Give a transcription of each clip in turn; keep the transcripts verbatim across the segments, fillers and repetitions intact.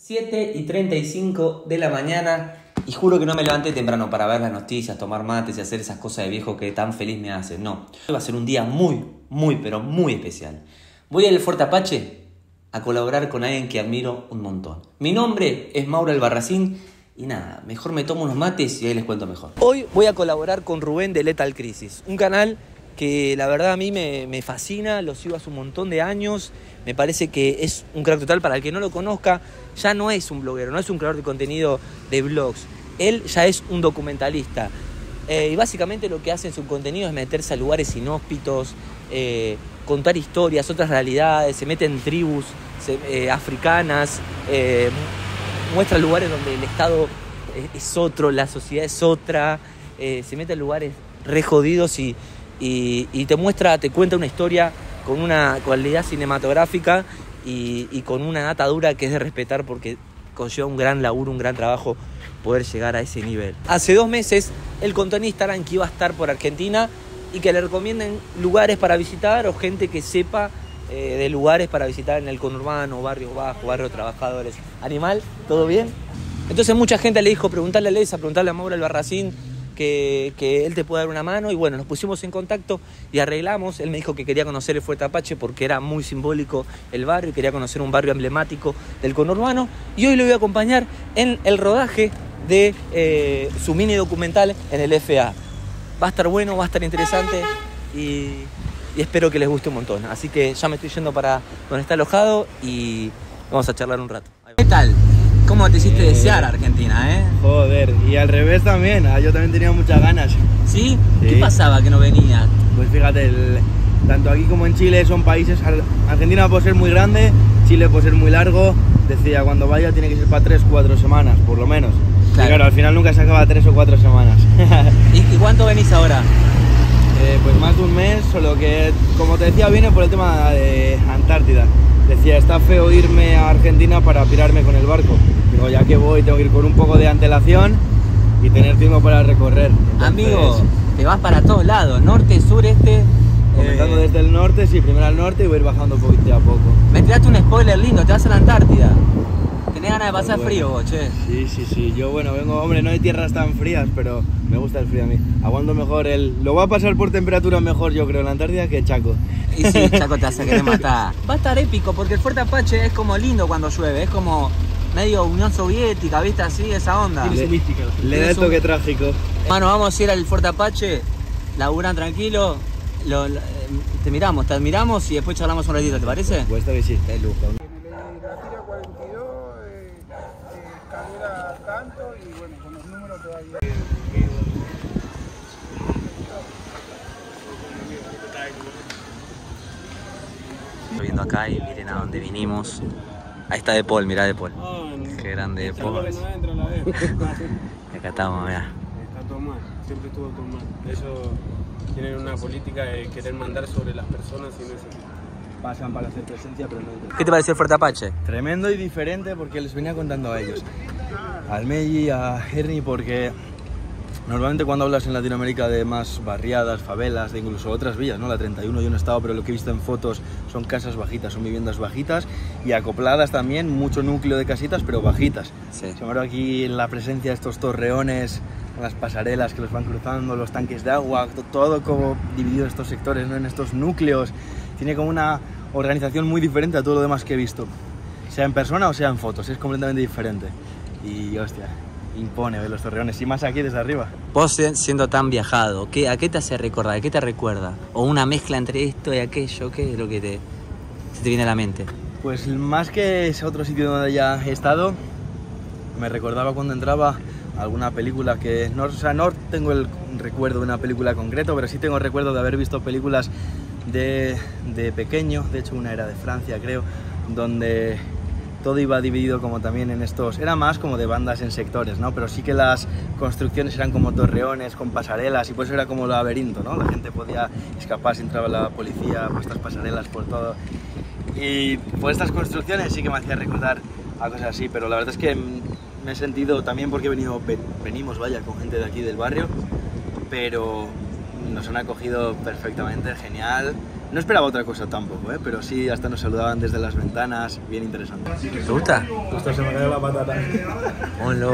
siete y treinta y cinco de la mañana y juro que no me levanté temprano para ver las noticias, tomar mates y hacer esas cosas de viejo que tan feliz me hacen. No, hoy va a ser un día muy, muy, pero muy especial. Voy al Fuerte Apache a colaborar con alguien que admiro un montón. Mi nombre es Mauro Albarracín y nada, mejor me tomo unos mates y ahí les cuento mejor. Hoy voy a colaborar con Rubén de Lethal Crisis, un canal que la verdad a mí me, me fascina, lo sigo hace un montón de años, me parece que es un crack total. Para el que no lo conozca, ya no es un bloguero, no es un creador de contenido de vlogs, él ya es un documentalista eh, y básicamente lo que hace en su contenido es meterse a lugares inhóspitos, eh, contar historias, otras realidades, se mete en tribus se, eh, africanas, eh, muestra lugares donde el Estado es otro, la sociedad es otra, eh, se mete en lugares re jodidos y Y, y te muestra, te cuenta una historia con una cualidad cinematográfica y, y con una data dura que es de respetar porque conlleva un gran laburo, un gran trabajo poder llegar a ese nivel. Hace dos meses él contó en Instagram que iba a estar por Argentina y que le recomienden lugares para visitar o gente que sepa eh, de lugares para visitar en el conurbano, barrio bajo, barrio trabajadores. Animal, ¿todo bien? Entonces mucha gente le dijo, preguntarle a Lesa, preguntarle a Mauro Albarracín, Que, que él te puede dar una mano, y bueno, nos pusimos en contacto y arreglamos. Él me dijo que quería conocer el Fuerte Apache porque era muy simbólico el barrio y quería conocer un barrio emblemático del conurbano, y hoy lo voy a acompañar en el rodaje de eh, su mini documental en el F A. Va a estar bueno, va a estar interesante y, y espero que les guste un montón. Así que ya me estoy yendo para donde está alojado y vamos a charlar un rato. ¿Qué tal? ¿Cómo te hiciste eh, desear Argentina, eh? Joder, y al revés también, yo también tenía muchas ganas. ¿Sí? ¿Sí? ¿Qué pasaba que no venías? Pues fíjate, el, tanto aquí como en Chile son países, Argentina puede ser muy grande, Chile puede ser muy largo, decía cuando vaya tiene que ser para tres, cuatro semanas, por lo menos. Claro, y claro, al final nunca se acaba tres o cuatro semanas. ¿Y, ¿Y cuánto venís ahora? Eh, pues más de un mes, solo que, como te decía, viene por el tema de Antártida. Decía, está feo irme a Argentina para pirarme con el barco. Digo, ya que voy, tengo que ir con un poco de antelación y tener tiempo para recorrer. Entonces, amigo, te vas para todos lados, norte, sur, este. Comenzando eh... desde el norte, sí, primero al norte y voy a ir bajando poquito a poco. Me tiraste un spoiler lindo, te vas a la Antártida. Tenés ganas de pasar bueno. frío vos, che. Sí, sí, sí, yo bueno, vengo, hombre, no hay tierras tan frías, pero me gusta el frío a mí. Aguanto mejor el... Lo voy a pasar por temperatura mejor, yo creo, en la Antártida que Chaco. Y sí, Chaco te hace querer matar. Va a estar épico porque el Fuerte Apache es como lindo cuando llueve, es como medio Unión Soviética, ¿viste? Así, esa onda. Le, le da el toque un... trágico. Mano, vamos a ir al Fuerte Apache, laburan tranquilo, lo, lo, te miramos, te admiramos y después charlamos un ratito, ¿te parece? Pues esta vez sí, de lujo. La tira cuarenta y dos, eh, eh, carrera tanto y bueno, con los números todavía. Viendo acá y miren a dónde vinimos. Ahí está De Paul, mirá De Paul. Oh, no. Qué grande De Paul. Acá estamos, mirá. Está todo mal, siempre estuvo todo mal. Ellos tienen una política de querer mandar sobre las personas y no es así. Pasan para hacer presencia, pero no. ¿Qué te pareció el Fuerte Apache? Tremendo y diferente porque les venía contando a ellos. Al Meji, a Ernie, porque normalmente cuando hablas en Latinoamérica de más barriadas, favelas, de incluso otras villas, ¿no? La treinta y uno yo no he estado, pero lo que he visto en fotos son casas bajitas, son viviendas bajitas y acopladas también, mucho núcleo de casitas, pero bajitas. Sí. Sin embargo, aquí la presencia de estos torreones, las pasarelas que los van cruzando, los tanques de agua, todo como dividido en estos sectores, ¿no? En estos núcleos, tiene como una organización muy diferente a todo lo demás que he visto. Sea en persona o sea en fotos, es completamente diferente. Y hostia, impone ver los torreones, y más aquí desde arriba. Vos siendo tan viajado, ¿qué, ¿a qué te hace recordar? ¿A qué te recuerda? ¿O una mezcla entre esto y aquello? ¿Qué es lo que te, se te viene a la mente? Pues más que ese otro sitio donde ya he estado, me recordaba cuando entraba alguna película que... No, o sea, no tengo el recuerdo de una película concreta, pero sí tengo el recuerdo de haber visto películas de, de pequeño. De hecho, una era de Francia, creo, donde todo iba dividido como también en estos... Era más como de bandas en sectores, ¿no? Pero sí que las construcciones eran como torreones, con pasarelas, y por eso era como laberinto, ¿no? La gente podía escapar si entraba la policía por estas pasarelas, por todo. Y por estas construcciones sí que me hacía recordar a cosas así, pero la verdad es que me he sentido también porque he venido, venimos, vaya, con gente de aquí del barrio, pero nos han acogido perfectamente, genial. No esperaba otra cosa tampoco, ¿eh? Pero sí, hasta nos saludaban desde las ventanas, bien interesante. ¿Te gusta? Justo se me cayó la patata. Hola.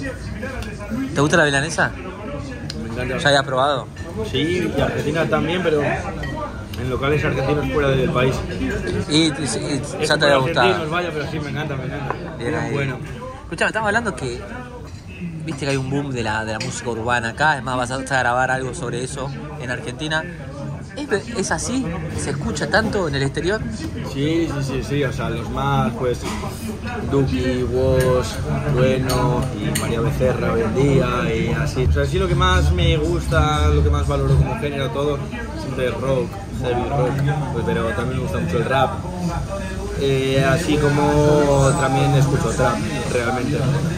¿Te gusta la milanesa? Me encanta. ¿Ya habías probado? Sí, y Argentina también, pero en locales argentinos fuera del país. Y, y- y Es ya te había por gustado. argentinos, vaya, pero sí, me encanta, me encanta. Bien ahí. Bueno. Escuchame, estamos hablando que viste que hay un boom de la, de la música urbana acá. Es más, vas a, vas a grabar algo sobre eso en Argentina. ¿Es, es así? ¿Se escucha tanto en el exterior? Sí, sí, sí, sí, o sea, los más, pues, Duki, Woz, Bueno y María Becerra hoy en día y así. O sea, sí, lo que más me gusta, lo que más valoro como género, todo, siempre es rock, heavy rock, pues, pero también me gusta mucho el rap. Eh, así como también escucho trap, realmente.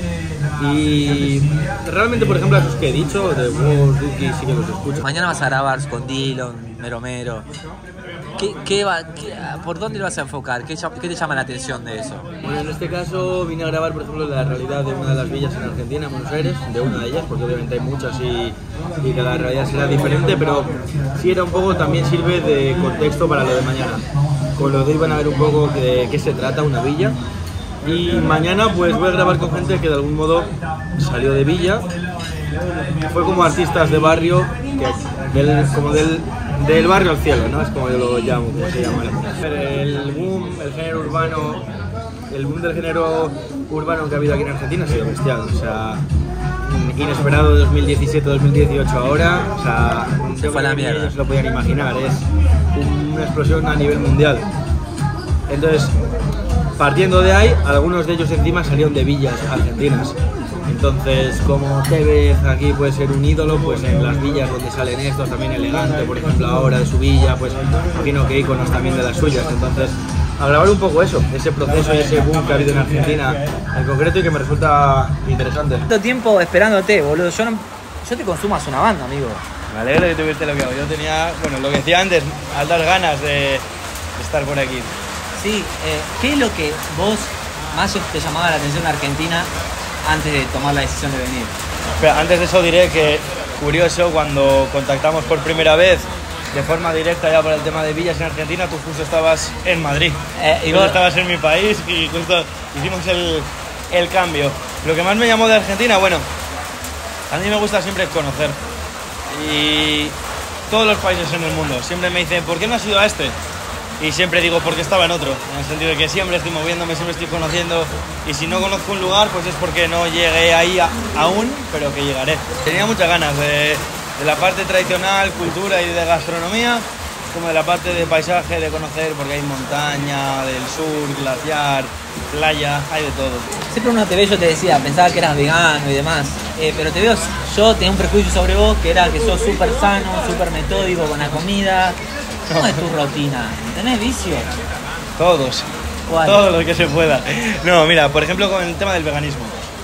Y realmente, por ejemplo, esos que he dicho, de Woz, Duki, sí que los escucho. Mañana vas a grabar con Dillon, Mero Mero. ¿Qué, qué va, qué- ¿Por dónde lo vas a enfocar? ¿Qué, llam- qué te llama la atención de eso? Bueno, en este caso vine a grabar, por ejemplo, la realidad de una de las villas en Argentina, en Buenos Aires, de una de ellas, porque obviamente hay muchas y, y cada realidad será diferente, pero sí era un poco, también sirve de contexto para lo de mañana. Con lo de hoy van a ver un poco de qué se trata una villa. Y mañana pues voy a grabar con gente que de algún modo salió de villa, fue como artistas de barrio, que del, como del, del barrio al cielo, ¿no? Es como yo lo llamo, como se llama. El boom, el género urbano, el boom del género urbano que ha habido aquí en Argentina ha sido bestial, o sea, inesperado dos mil diecisiete dos mil dieciocho ahora, o sea, Se fue a la mierda. No se lo podían imaginar, es una explosión a nivel mundial. Entonces, partiendo de ahí, algunos de ellos encima salieron de villas argentinas. Entonces, como Tevez aquí puede ser un ídolo, pues en las villas donde salen estos, también Elegante, por ejemplo, ahora de su villa, pues imagino que íconos también de las suyas. Entonces, a grabar un poco eso, ese proceso y ese boom que ha habido en Argentina en concreto y que me resulta interesante. Tanto tiempo esperándote, boludo. Yo, no, yo te consumo hace una banda, amigo. Me alegro de tuviste lo que hago. Yo tenía, bueno, lo que decía antes, altas ganas de, de estar por aquí. Sí, eh, ¿qué es lo que vos más te llamaba la atención de Argentina antes de tomar la decisión de venir? Pero antes de eso diré que, curioso, cuando contactamos por primera vez de forma directa ya por el tema de villas en Argentina, tú justo estabas en Madrid. Eh, y Y vos- tú estabas en mi país y justo hicimos el, el cambio. Lo que más me llamó de Argentina, bueno, a mí me gusta siempre conocer. Y todos los países en el mundo. Siempre me dicen, ¿por qué no has ido a este? Y siempre digo, porque estaba en otro. En el sentido de que siempre estoy moviéndome, siempre estoy conociendo. Y si no conozco un lugar, pues es porque no llegué ahí a- aún, pero que llegaré. Tenía muchas ganas de, de la parte tradicional, cultura y de gastronomía, como de la parte de paisaje, de conocer, porque hay montaña, del sur, glaciar, playa, hay de todo. Siempre uno te ve, yo te decía, pensaba que eras vegano y demás, eh, pero te veo, yo tenía un prejuicio sobre vos que era que sos súper sano, súper metódico con la comida. ¿Cómo es tu rutina? ¿Tenés vicio? Todos. ¿Cuál? Todo lo que se pueda. No, mira, por ejemplo, con el tema del veganismo.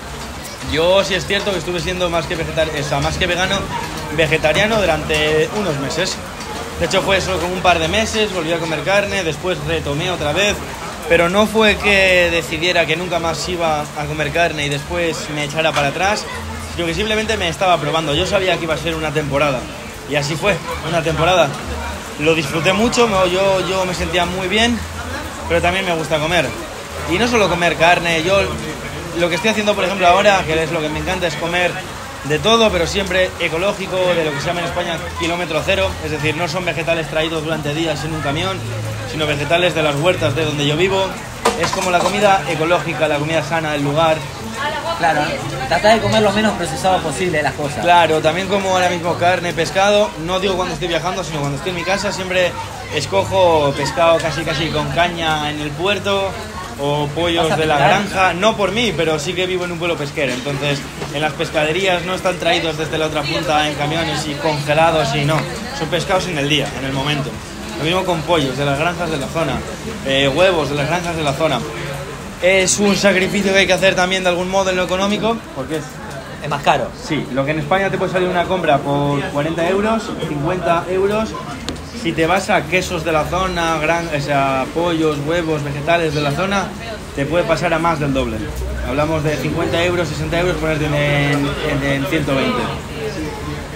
Yo sí es cierto que estuve siendo más que vegetar- o sea, más que vegano, vegetariano durante unos meses. De hecho fue solo como un par de meses, volví a comer carne, después retomé otra vez, pero no fue que decidiera que nunca más iba a comer carne y después me echara para atrás, sino que simplemente me estaba probando. Yo sabía que iba a ser una temporada y así fue, una temporada. Lo disfruté mucho, me- yo, yo me sentía muy bien, pero también me gusta comer. Y no solo comer carne, yo lo que estoy haciendo, por ejemplo, ahora, que es lo que me encanta, es comer de todo, pero siempre ecológico, de lo que se llama en España kilómetro cero, es decir, no son vegetales traídos durante días en un camión, sino vegetales de las huertas de donde yo vivo. Es como la comida ecológica, la comida sana del lugar. Claro, tratá de comer lo menos procesado posible las cosas. Claro, también como ahora mismo carne, pescado, no digo cuando estoy viajando, sino cuando estoy en mi casa, siempre escojo pescado casi casi con caña en el puerto o pollos ¿Vas a de la pescar? granja, no por mí, pero sí que vivo en un pueblo pesquero, entonces en las pescaderías no están traídos desde la otra punta en camiones y congelados y no, son pescados en el día, en el momento. Lo mismo con pollos de las granjas de la zona, eh, huevos de las granjas de la zona. Es un sacrificio que hay que hacer también de algún modo en lo económico, porque es Es más caro. Sí, lo que en España te puede salir una compra por cuarenta euros, cincuenta euros. Si te vas a quesos de la zona, gran, o sea, pollos, huevos, vegetales de la zona, te puede pasar a más del doble. Hablamos de cincuenta euros, sesenta euros, ponerte en, en, en ciento veinte.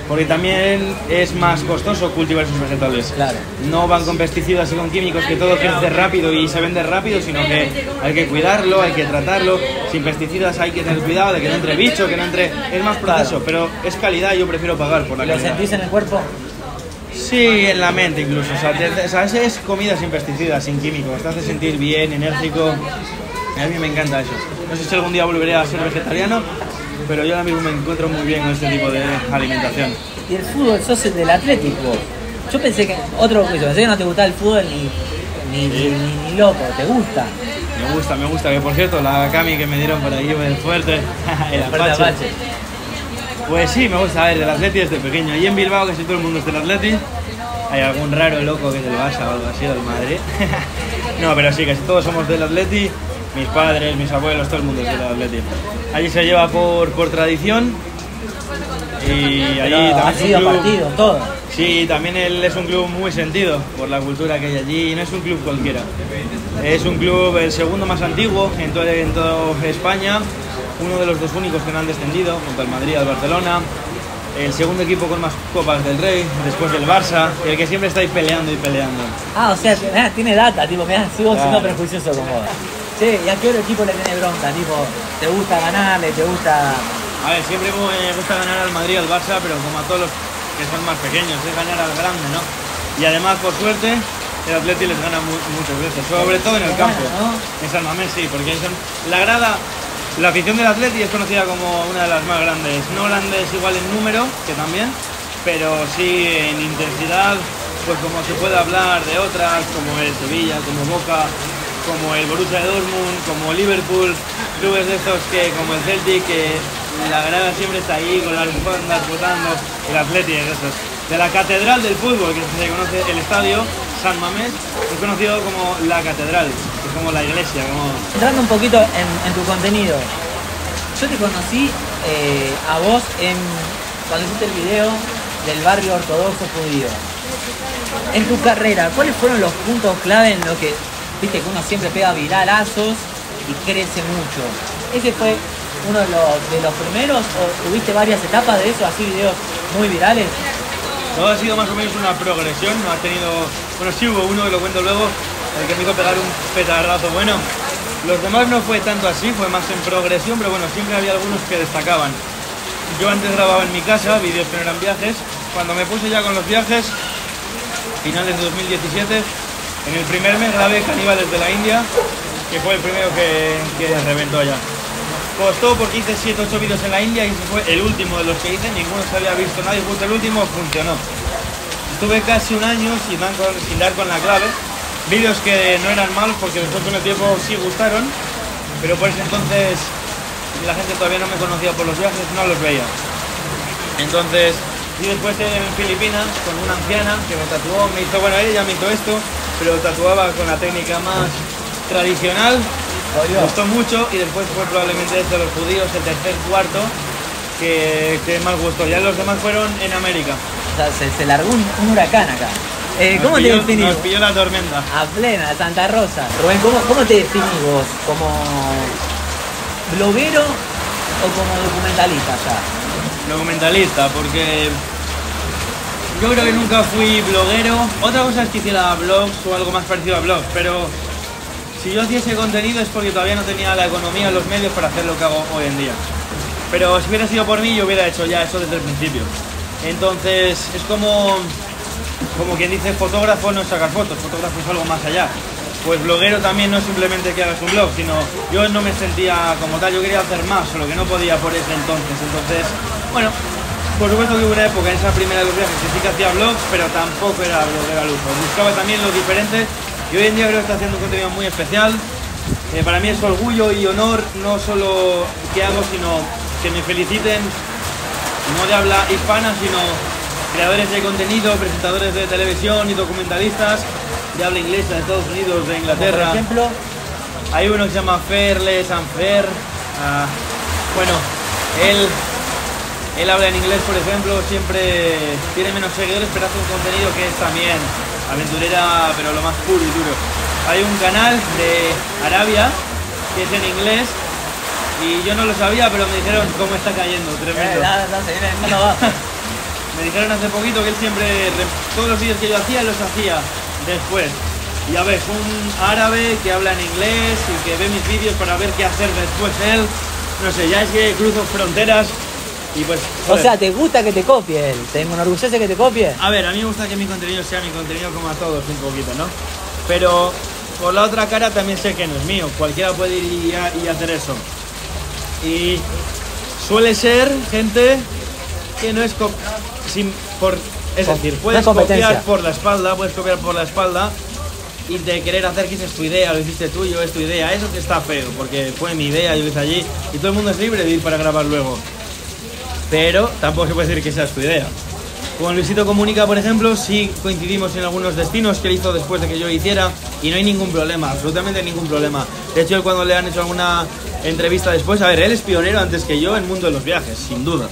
porque también es más costoso cultivar esos vegetales. Claro. No van con pesticidas y con químicos que todo crece rápido y se vende rápido, sino que hay que cuidarlo, hay que tratarlo. Sin pesticidas hay que tener cuidado de que no entre bicho, que no entre... Es más proceso, pero es calidad y yo prefiero pagar por la ¿Lo calidad. sentís en el cuerpo? Sí, en la mente incluso. O sea, te, o sea, es comida sin pesticidas, sin químicos. Te hace sentir bien, enérgico. A mí me encanta eso. No sé si algún día volveré a ser vegetariano, pero yo ahora mismo me encuentro muy bien con este tipo de alimentación. Y el fútbol, sos el del Atlético. Yo pensé que, otro yo pensé que no te gustaba el fútbol ni, ni, ni, ni, ni loco, ¿te gusta? Me gusta, me gusta. Que por cierto, la cami que me dieron por ahí del fuerte, el Fuerte Apache. Apache. Pues sí, me gusta ver del Atleti desde pequeño. Y en Bilbao, que si todo el mundo es del Atleti, hay algún raro loco que es del Barça o algo así, del Madrid. No, pero sí, que si todos somos del Atleti, mis padres, mis abuelos, todo el mundo es del Atleti. Allí se lleva por, por tradición y allí Pero también ha es un sido club- partido, todo. Sí, también él es un club muy sentido por la cultura que hay allí y no es un club cualquiera. Es un club el segundo más antiguo en, to en toda España, uno de los dos únicos que no han descendido, junto al Madrid y al Barcelona. El segundo equipo con más copas del Rey, después del Barça, el que siempre está ahí peleando y peleando. Ah, o sea, mirá, tiene data, tipo, mirá, sigo siendo Claro. prejuicioso con vos. Che, ¿y a qué otro equipo le tiene bronca? Tipo, ¿te gusta ganarle? ¿Te gusta...? A ver, siempre me gusta ganar al Madrid y al Barça, pero como a todos los que son más pequeños, es ganar al grande, ¿no? Y además, por suerte, el Atleti les gana mu muchas veces, sobre todo en el campo. ¿no? En San Mamés sí, porque son... la grada, la afición del Atleti es conocida como una de las más grandes. No grandes igual en número, que también, pero sí en intensidad, pues como se puede hablar de otras, como el Sevilla, como Boca, como el Borussia Dortmund, como Liverpool, clubes de estos que, como el Celtic, que la grada siempre está ahí con las bufandas votando. El Atleti es de esos. De la catedral del fútbol, que se conoce el estadio, San Mamés, es conocido como la catedral, que es como la iglesia, como... Entrando un poquito en, en tu contenido, yo te conocí eh, a vos en, cuando hiciste el video del barrio ortodoxo judío. En tu carrera, ¿cuáles fueron los puntos clave en lo que, viste que uno siempre pega viralazos y crece mucho? ¿Ese fue uno de los, de los primeros o tuviste varias etapas de eso, así videos muy virales? Todo ha sido más o menos una progresión, no ha tenido... Bueno, sí hubo uno que lo cuento luego, el que me hizo pegar un petardazo bueno. Los demás no fue tanto así, fue más en progresión, pero bueno, siempre había algunos que destacaban. Yo antes grababa en mi casa vídeos que no eran viajes. Cuando me puse ya con los viajes, finales de dos mil diecisiete, en el primer mes grabé Caníbales de la India, que fue el primero que, que reventó ya. Costó porque hice siete ocho vídeos en la India y ese fue el último de los que hice, ninguno se había visto nadie, justo el último funcionó. Estuve casi un año sin dar con, sin dar con la clave, vídeos que no eran malos porque después con el tiempo sí gustaron, pero por ese entonces la gente todavía no me conocía por los viajes, no los veía. Entonces, y después en Filipinas con una anciana que me tatuó, me hizo, bueno, ella me hizo esto, pero tatuaba con la técnica más tradicional. Me gustó mucho y después fue probablemente este de los judíos, el tercer cuarto, que, que más gustó. Ya los demás fueron en América. O sea, se, se largó un, un huracán acá. Eh, Nos ¿Cómo pilló- te definís? Nos pilló la tormenta. A plena, Santa Rosa. Rubén, ¿cómo, cómo te definís vos? ¿Como bloguero o como documentalista ya? Documentalista, porque yo creo que nunca fui bloguero. Otra cosa es que hiciera blogs o algo más parecido a blogs, pero si yo hiciese contenido es porque todavía no tenía la economía o los medios para hacer lo que hago hoy en día. Pero si hubiera sido por mí, yo hubiera hecho ya eso desde el principio. Entonces, es como, como quien dice fotógrafo no es sacar fotos, fotógrafo es algo más allá. Pues bloguero también no es simplemente que hagas un blog, sino yo no me sentía como tal, yo quería hacer más, solo que no podía por ese entonces. Entonces, bueno, por supuesto que hubo una época en esa primera de los viajes que sí que hacía blogs, pero tampoco era bloguero al uso. Buscaba también lo diferente y hoy en día creo que está haciendo un contenido muy especial. Eh, para mí es orgullo y honor no solo que hago, sino que me feliciten, no de habla hispana, sino creadores de contenido, presentadores de televisión y documentalistas de habla inglesa de Estados Unidos, de Inglaterra. Por ejemplo, Hay uno que se llama Fairless and Fair. Ah, bueno, él, él habla en inglés, por ejemplo, siempre tiene menos seguidores, pero hace un contenido que es también aventurera, pero lo más puro y duro. Hay un canal de Arabia que es en inglés y yo no lo sabía, pero me dijeron cómo está cayendo, eh, tremendo. la- la- se viene el mundo abajo. me dijeron hace poquito que él siempre, todos los vídeos que yo hacía, los hacía después. Ya ves, un árabe que habla en inglés y que ve mis vídeos para ver qué hacer después él. No sé, ya es que cruzo fronteras y pues... Joder. O sea, ¿te gusta que te copie él? ¿Te enorgullece que te copie? A ver, a mí me gusta que mi contenido sea mi contenido como a todos un poquito, ¿no? Pero por la otra cara también sé que no es mío. Cualquiera puede ir y, a, y hacer eso. Y suele ser gente que no es... Sin, por, es decir, puedes no es copiar por la espalda, puedes copiar por la espalda y de querer hacer que esa es tu idea, lo hiciste tú, yo es tu idea. Eso que está feo, porque fue mi idea, yo lo hice allí y todo el mundo es libre de ir para grabar luego. Pero tampoco se puede decir que sea tu idea. Con Luisito Comunica, por ejemplo, sí coincidimos en algunos destinos que él hizo después de que yo hiciera y no hay ningún problema, absolutamente ningún problema. De hecho, él cuando le han hecho alguna entrevista después, a ver, él es pionero antes que yo en el mundo de los viajes, sin duda.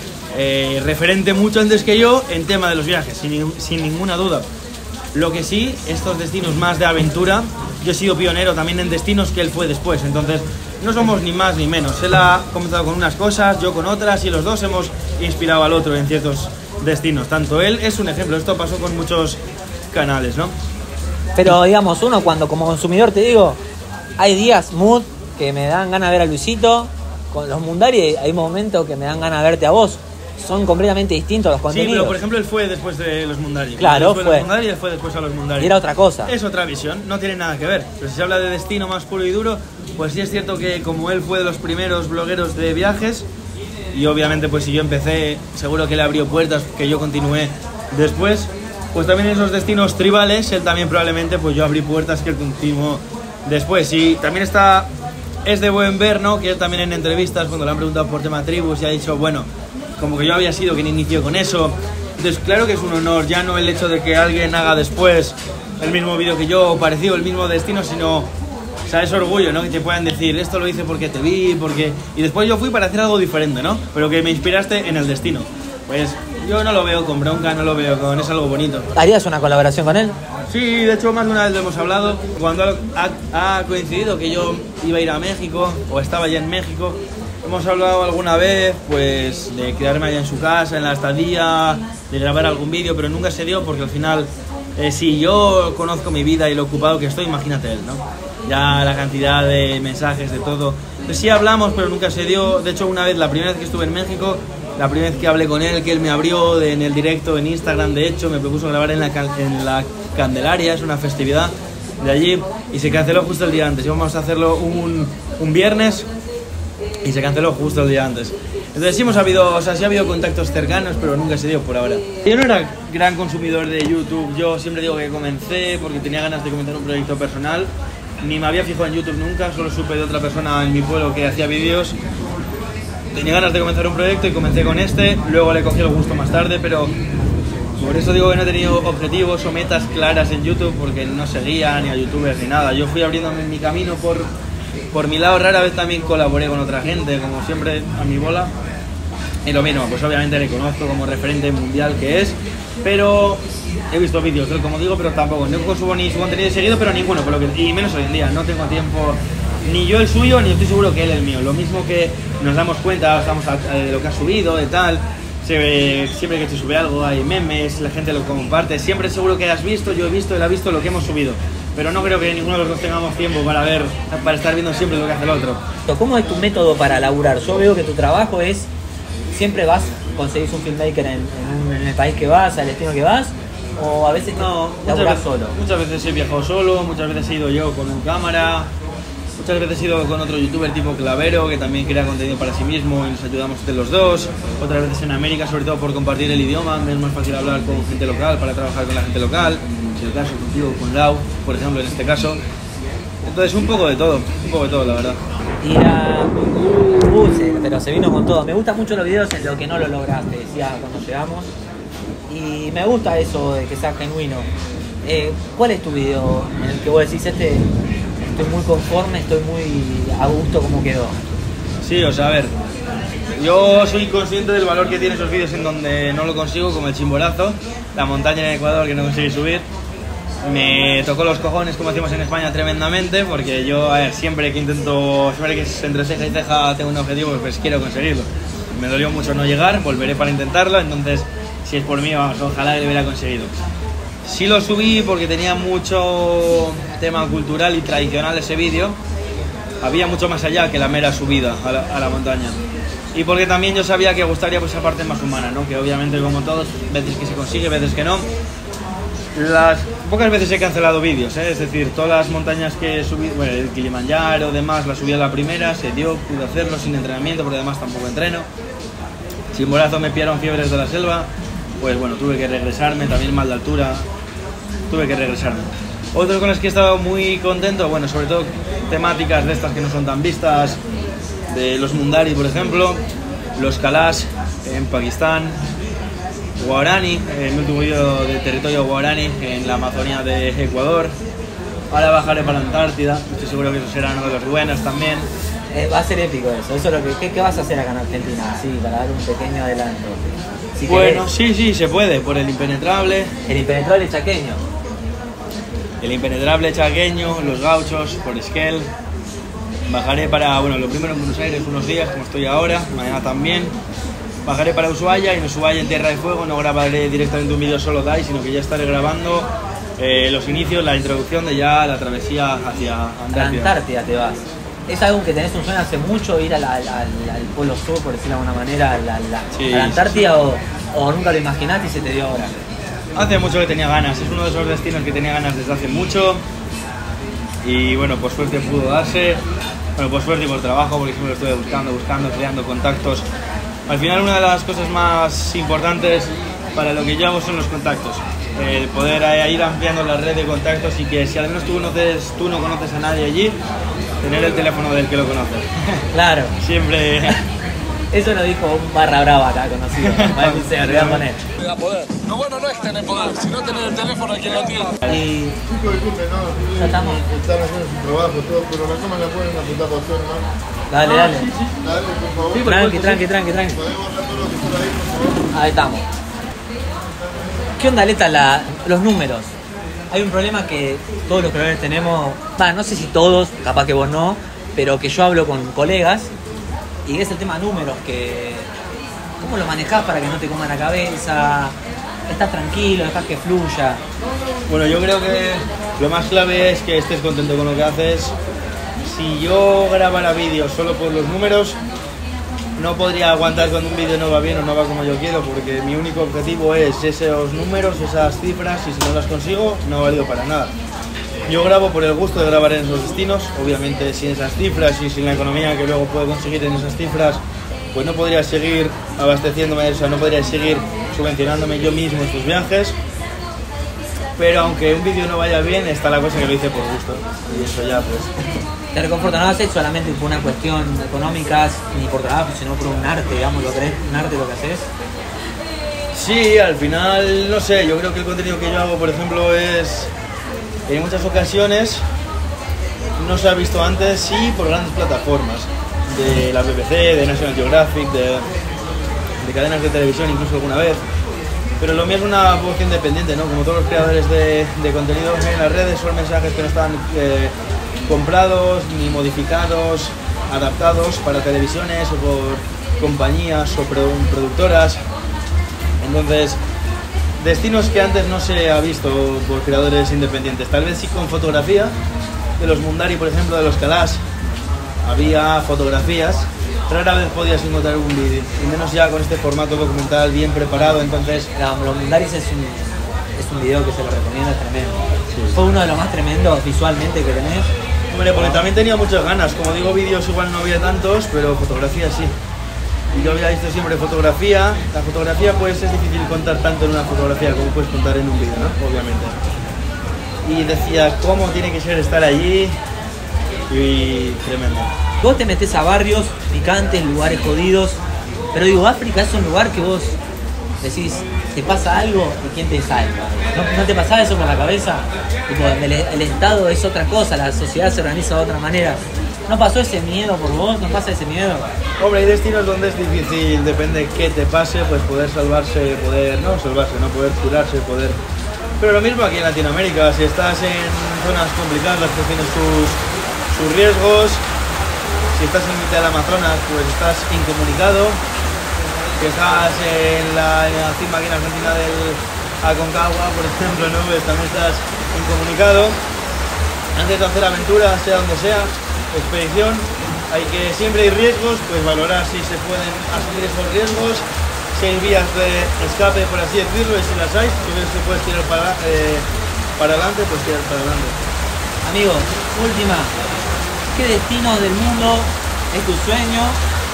Eh, referente mucho antes que yo en tema de los viajes, sin, sin ninguna duda. Lo que sí, estos destinos más de aventura, yo he sido pionero también en destinos que él fue después, entonces no somos ni más ni menos. Él ha comenzado con unas cosas, yo con otras y los dos hemos inspirado al otro en ciertos destinos. Tanto él es un ejemplo, esto pasó con muchos canales, ¿no? Pero digamos, uno cuando como consumidor te digo, hay días, mood, que me dan ganas de ver a Luisito, con los Mundari hay momentos que me dan ganas de verte a vos. Son completamente distintos los contenidos. Sí, pero por ejemplo él fue después de los Mundari. Claro, él fue. fue. Los Mundari y él fue después a los Mundari. Y era otra cosa. Es otra visión, no tiene nada que ver. Pero si se habla de destino más puro y duro, pues sí es cierto que como él fue de los primeros blogueros de viajes, y obviamente pues si yo empecé, seguro que le abrió puertas, que yo continué después, pues también en esos destinos tribales, él también probablemente, pues yo abrí puertas que él continuó después. Y también está, es de buen ver, ¿no? Que él también en entrevistas, cuando le han preguntado por tema tribus, y ha dicho, bueno, como que yo había sido quien inició con eso. Entonces claro que es un honor, ya no el hecho de que alguien haga después el mismo vídeo que yo, o parecido, el mismo destino, sino, o sea, es orgullo, ¿no? Que te puedan decir, esto lo hice porque te vi, porque... Y después yo fui para hacer algo diferente, ¿no? Pero que me inspiraste en el destino. Pues yo no lo veo con bronca, no lo veo con... es algo bonito. ¿Harías una colaboración con él? Sí, de hecho más de una vez lo hemos hablado. Cuando ha, ha coincidido que yo iba a ir a México, o estaba ya en México, hemos hablado alguna vez, pues, de quedarme allá en su casa, en la estadía, de grabar algún vídeo, pero nunca se dio porque al final, eh, si yo conozco mi vida y lo ocupado que estoy, imagínate él, ¿no? Ya la cantidad de mensajes, de todo. Entonces sí hablamos, pero nunca se dio. De hecho, una vez, la primera vez que estuve en México, la primera vez que hablé con él, que él me abrió de, en el directo en Instagram, de hecho, me propuso grabar en la, en la Candelaria, es una festividad de allí, y se canceló justo el día antes. Íbamos a hacerlo un, un viernes y se canceló justo el día antes. Entonces sí hemos habido, o sea, sí ha habido contactos cercanos, pero nunca se dio por ahora. Yo no era gran consumidor de YouTube, yo siempre digo que comencé porque tenía ganas de comenzar un proyecto personal. Ni me había fijado en YouTube nunca, solo supe de otra persona en mi pueblo que hacía vídeos. Tenía ganas de comenzar un proyecto y comencé con este, luego le cogí el gusto más tarde, pero por eso digo que no he tenido objetivos o metas claras en YouTube, porque no seguía ni a youtubers ni nada. Yo fui abriéndome mi camino por, por mi lado, rara vez también colaboré con otra gente, como siempre a mi bola. Y lo mismo, pues obviamente le conozco como referente mundial que es, pero he visto vídeos de él, como digo, pero tampoco, no consumo ni su contenido seguido, pero ninguno, por lo que, y menos hoy en día, no tengo tiempo, ni yo el suyo, ni estoy seguro que él el mío. Lo mismo que nos damos cuenta, estamos a, de lo que ha subido, de tal, se ve, siempre que se sube algo hay memes, la gente lo comparte, siempre seguro que has visto, yo he visto, él ha visto lo que hemos subido, pero no creo que ninguno de los dos tengamos tiempo para ver, para estar viendo siempre lo que hace el otro. ¿Cómo es tu método para laburar? Yo veo que tu trabajo es, siempre vas, conseguís un filmmaker en, en, en el país que vas, al destino que vas, o a veces no, laburás veces, solo. Muchas veces he viajado solo, muchas veces he ido yo con un cámara, muchas veces he ido con otro youtuber tipo Clavero, que también crea contenido para sí mismo y nos ayudamos entre los dos. Otras veces en América, sobre todo por compartir el idioma, me es más fácil hablar con gente local para trabajar con la gente local, en el caso contigo, con Lau, por ejemplo, en este caso. Entonces un poco de todo, un poco de todo, la verdad. Y la... Uh, se, pero se vino con todo. Me gustan mucho los videos en lo que no lo lograste, decía cuando llegamos. Y me gusta eso de que sea genuino. Eh, ¿Cuál es tu video en el que vos decís, este, estoy muy conforme, estoy muy a gusto como quedó? Sí, o sea, a ver, yo soy consciente del valor que tienen esos vídeos en donde no lo consigo, como el Chimborazo, la montaña en Ecuador que no conseguí subir. Me tocó los cojones, como decimos en España, tremendamente, porque yo, a ver, siempre que intento, siempre que es entre ceja y ceja tengo un objetivo, pues quiero conseguirlo. Me dolió mucho no llegar, volveré para intentarlo, entonces si es por mí, vamos, ojalá que lo hubiera conseguido. Sí lo subí porque tenía mucho tema cultural y tradicional ese vídeo. Había mucho más allá que la mera subida a la, a la montaña. Y porque también yo sabía que gustaría pues, esa parte más humana, ¿no? Que obviamente, como todos, veces que se consigue, veces que no. Las pocas veces he cancelado vídeos, ¿eh? Es decir, todas las montañas que he subido, bueno, el Kilimanjaro, demás, las subí a la primera, se dio, pude hacerlo sin entrenamiento, porque además tampoco entreno. Chimborazo me pillaron fiebres de la selva, pues bueno, tuve que regresarme, también mal de altura, tuve que regresarme. Otros con los que he estado muy contento, bueno, sobre todo temáticas de estas que no son tan vistas, de los Mundari, por ejemplo, los Kalash en Pakistán, Guarani, el último vídeo de territorio Guarani en la Amazonía de Ecuador. Ahora bajaré para la Antártida, estoy seguro que eso será uno de los buenos también. Eh, va a ser épico eso, eso es lo que, ¿qué, ¿qué vas a hacer acá en Argentina? Sí, para dar un pequeño adelanto. Si bueno, querés, sí, sí, se puede, por el impenetrable. el impenetrable chaqueño. El impenetrable chaqueño, los gauchos, por Esquel. Bajaré para, bueno, lo primero en Buenos Aires unos días, como estoy ahora, mañana también. Bajaré para Ushuaia y en Ushuaia, en Tierra de Fuego, no grabaré directamente un vídeo solo D A I, sino que ya estaré grabando eh, los inicios, la introducción de ya la travesía hacia A la Antártida. Antártida te vas. ¿Es algo que tenés un sueño hace mucho, ir a la- al, al- al Polo Sur, por decirlo de alguna manera, a la, la- Sí, a la sí, Antártida, o, o nunca lo imaginaste y se te dio ahora? Hace mucho que tenía ganas, es uno de esos destinos que tenía ganas desde hace mucho y bueno, por suerte pudo darse, bueno, por suerte y por trabajo, porque siempre lo estuve buscando, buscando, creando contactos. Al final una de las cosas más importantes para lo que yo hago son los contactos, el poder eh, ir ampliando la red de contactos y que si al menos tú, conoces, tú no conoces a nadie allí, tener el teléfono del que lo conoces. Claro, Siempre... eso lo dijo un barra brava acá conocido. Vale, se me voy a poner. Poder. Lo bueno no es tener poder, sino tener el teléfono a quien lo tiene. Y Chicos, disculpen, no, ya estamos. están haciendo su trabajo, todo, pero la cámara la pueden apuntar para usted, hermano. Dale, dale. Dale, por favor. Tranqui, tranqui, tranqui, tranqui. Podemos hablar todo lo que está ahí, por favor. Ahí estamos. ¿Qué onda, Leta, la, los números? Hay un problema que todos los creadores tenemos, bah, no sé si todos, capaz que vos no, pero que yo hablo con colegas, y es el tema números, que ¿cómo lo manejás para que no te coman la cabeza? ¿Estás tranquilo, dejás que fluya? Bueno, yo creo que lo más clave es que estés contento con lo que haces. Si yo grabara vídeos solo por los números, no podría aguantar cuando un vídeo no va bien o no va como yo quiero, porque mi único objetivo es esos números, esas cifras, y si no las consigo, no ha valido para nada. Yo grabo por el gusto de grabar en esos destinos, obviamente sin esas cifras y sin la economía que luego puedo conseguir en esas cifras, pues no podría seguir abasteciéndome, o sea, no podría seguir subvencionándome yo mismo estos viajes. Pero aunque un vídeo no vaya bien, está la cosa que lo hice por gusto, y eso ya pues... Te reconforta, no lo haces solamente por una cuestión económica, ni por trabajo, sino por un arte, digamos, lo que es un arte lo que haces. Sí, al final, no sé, yo creo que el contenido que yo hago, por ejemplo, es... En muchas ocasiones no se ha visto antes, sí, por grandes plataformas, de la B B C, de National Geographic, de, de cadenas de televisión incluso alguna vez. Pero lo mío es una voz independiente, ¿no? Como todos los creadores de, de contenido en las redes, son mensajes que no están eh, comprados ni modificados, adaptados para televisiones o por compañías o pro, productoras. Entonces, destinos que antes no se ha visto por creadores independientes. Tal vez sí con fotografía, de los Mundari, por ejemplo, de los Kalash, había fotografías. Rara vez podías encontrar un vídeo, y menos ya con este formato documental bien preparado, entonces... No, Los Mundaris es un, es un video que se lo recomiendo, es tremendo. Fue uno de los más tremendos visualmente que tenés. Hombre, porque también tenía muchas ganas, como digo, vídeos igual no había tantos, pero fotografía sí. Y yo había visto siempre fotografía. La fotografía pues es difícil contar tanto en una fotografía como puedes contar en un vídeo, ¿no? Obviamente. Y decía, ¿cómo tiene que ser estar allí? Y tremendo. Vos te metés a barrios picantes, lugares jodidos, pero digo, África es un lugar que vos decís, te pasa algo y quién te salva. ¿No, no te pasaba eso por la cabeza? Tipo, el, el Estado es otra cosa, la sociedad se organiza de otra manera. ¿No pasó ese miedo por vos? ¿No pasa ese miedo? Hombre, hay destinos donde es difícil, depende qué te pase, pues poder salvarse, poder, no salvarse, no poder curarse, poder... Pero lo mismo aquí en Latinoamérica, si estás en zonas complicadas, las que tienen sus, sus riesgos, si estás en mitad del Amazonas, pues estás incomunicado, que estás en la, en la cima aquí en Argentina del Aconcagua, por ejemplo, ¿no? Pues también estás incomunicado. Antes de hacer aventuras, sea donde sea, expedición, hay que siempre hay riesgos, pues valorar si se pueden asumir esos riesgos, si hay vías de escape, por así decirlo, y si las hay, si ves que puedes tirar para, eh, para adelante, pues tirar para adelante. Amigo, última, ¿qué destino del mundo es tu sueño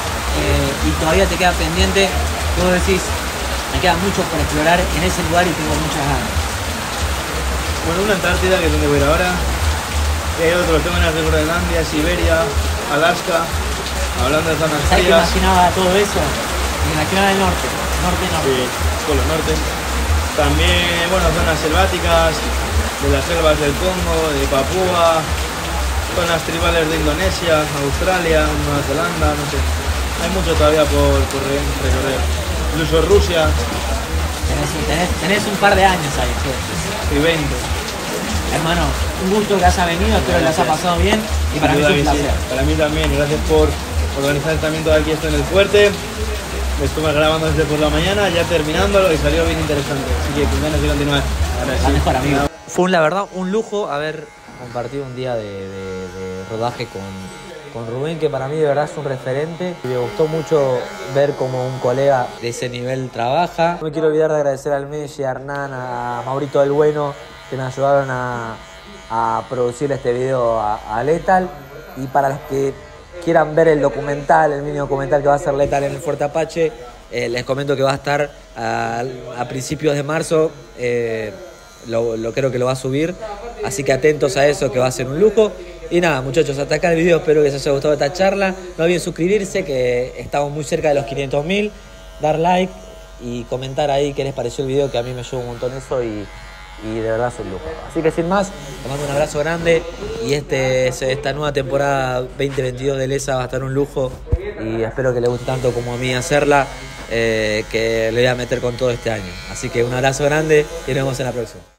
eh, y todavía te queda pendiente? Vos decís, me queda mucho por explorar en ese lugar y tengo muchas ganas. Bueno, una Antártida, que es donde voy a ir ahora. Y hay otros, tengo ganas de Groenlandia, Siberia, Alaska, hablando de zonas ¿Sabes qué frías. imaginaba todo eso? Me imaginaba el norte, norte-norte. Sí, Polo Norte. También, bueno, zonas selváticas, de las selvas del Congo, de Papúa, zonas tribales de Indonesia, Australia, Nueva Zelanda, no sé. Hay mucho todavía por, por recorrer. Incluso Rusia. Tenés, tenés, tenés un par de años ahí, sí. Y veinte. Hermano, un gusto que hayas venido, espero que las haya pasado bien y para mí es un placer. Para mí también, gracias por organizar también todo aquí esto en el fuerte. Estuve grabando desde por la mañana, ya terminándolo y salió bien interesante. Así que con ganas de continuar. La mejor, amigo. Fue la verdad un lujo haber compartido un día de, de, de rodaje con, con Rubén, que para mí de verdad es un referente. Me gustó mucho ver cómo un colega de ese nivel trabaja. No me quiero olvidar de agradecer al Messi, a Hernán, a Maurito del Bueno, que me ayudaron a, a producir este video a, a Lethal. Y para los que quieran ver el documental, el mini documental que va a ser Lethal en el Fuerte Apache, eh, les comento que va a estar a, a principios de marzo. Eh, lo, lo creo que lo va a subir, así que atentos a eso, que va a ser un lujo. Y nada, muchachos, hasta acá el video. Espero que les haya gustado esta charla. No olviden suscribirse, que estamos muy cerca de los quinientos mil, dar like y comentar ahí qué les pareció el video, que a mí me ayuda un montón eso y y de verdad es un lujo. Así que sin más, les mando un abrazo grande y este, esta nueva temporada veinte veintidós de Lesa va a estar un lujo y espero que les guste tanto como a mí hacerla, eh, que le voy a meter con todo este año. Así que un abrazo grande y nos vemos en la próxima.